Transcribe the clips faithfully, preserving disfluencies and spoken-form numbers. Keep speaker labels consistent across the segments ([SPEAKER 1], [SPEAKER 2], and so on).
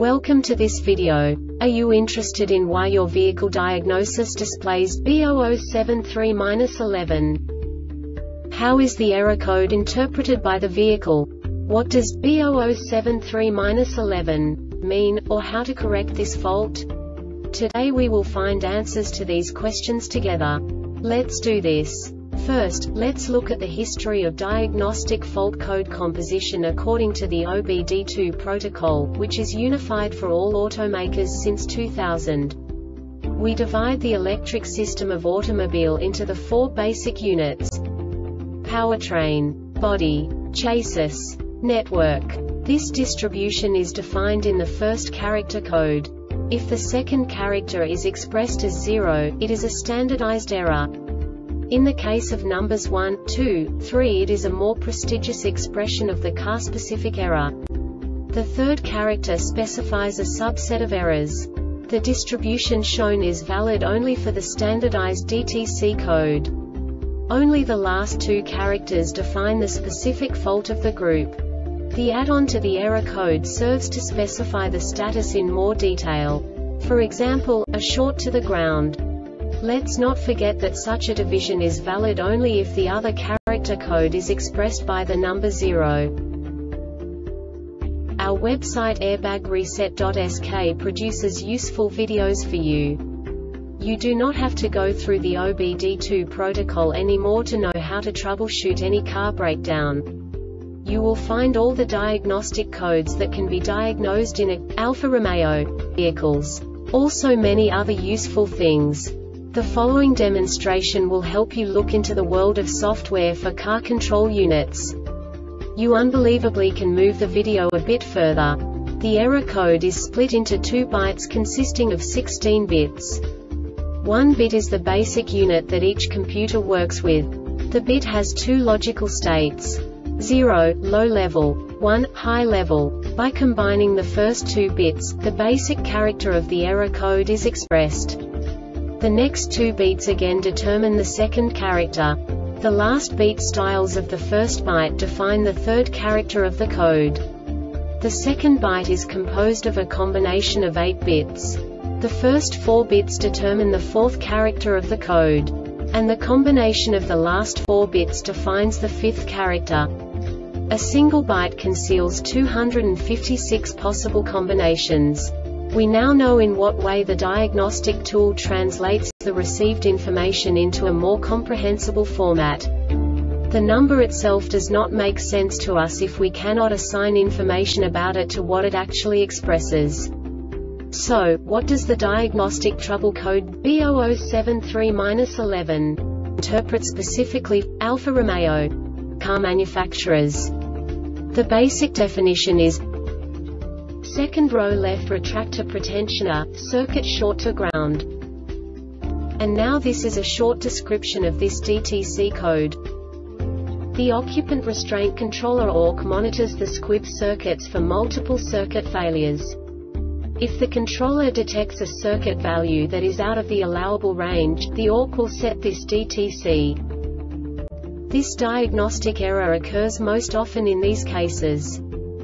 [SPEAKER 1] Welcome to this video. Are you interested in why your vehicle diagnosis displays B zero zero seven three dash eleven? How is the error code interpreted by the vehicle? What does B zero zero seven three dash eleven mean, or how to correct this fault? Today we will find answers to these questions together. Let's do this. First, let's look at the history of diagnostic fault code composition according to the O B D two protocol, which is unified for all automakers since two thousand. We divide the electric system of automobile into the four basic units: powertrain, body, chassis, network. This distribution is defined in the first character code. If the second character is expressed as zero, it is a standardized error. In the case of numbers one, two, three, it is a more prestigious expression of the car-specific error. The third character specifies a subset of errors. The distribution shown is valid only for the standardized D T C code. Only the last two characters define the specific fault of the group. The add-on to the error code serves to specify the status in more detail. For example, a short to the ground. Let's not forget that such a division is valid only if the other character code is expressed by the number zero. Our website airbag reset dot S K produces useful videos for you. You do not have to go through the O B D two protocol anymore to know how to troubleshoot any car breakdown. You will find all the diagnostic codes that can be diagnosed in a Alfa Romeo vehicles. Also many other useful things. The following demonstration will help you look into the world of software for car control units. You unbelievably can move the video a bit further. The error code is split into two bytes consisting of sixteen bits. One bit is the basic unit that each computer works with. The bit has two logical states: zero, low level, one, high level. By combining the first two bits, the basic character of the error code is expressed. The next two beats again determine the second character. The last beat styles of the first byte define the third character of the code. The second byte is composed of a combination of eight bits. The first four bits determine the fourth character of the code. And the combination of the last four bits defines the fifth character. A single byte conceals two hundred fifty-six possible combinations. We now know in what way the diagnostic tool translates the received information into a more comprehensible format. The number itself does not make sense to us if we cannot assign information about it to what it actually expresses. So, what does the diagnostic trouble code B zero zero seven three dash eleven interpret specifically for Alfa Romeo car manufacturers? The basic definition is: second row left retractor pretensioner, circuit short to ground. And now this is a short description of this D T C code. The occupant restraint controller O R C monitors the squib circuits for multiple circuit failures. If the controller detects a circuit value that is out of the allowable range, the O R C will set this D T C. This diagnostic error occurs most often in these cases.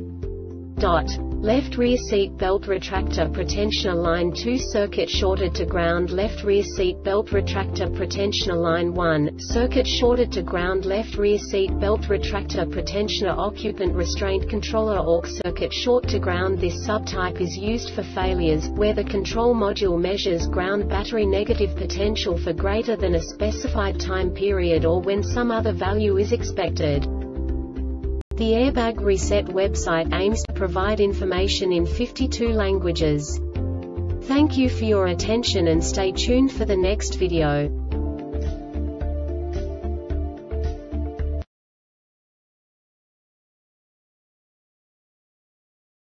[SPEAKER 1] Dot. Left rear seat belt retractor pretensioner line two circuit shorted to ground. Left rear seat belt retractor pretensioner line one, circuit shorted to ground. Left rear seat belt retractor pretensioner occupant restraint controller O R C circuit short to ground. This subtype is used for failures where the control module measures ground battery negative potential for greater than a specified time period or when some other value is expected. The Airbag Reset website aims to provide information in fifty-two languages. Thank you for your attention and stay tuned for the next video.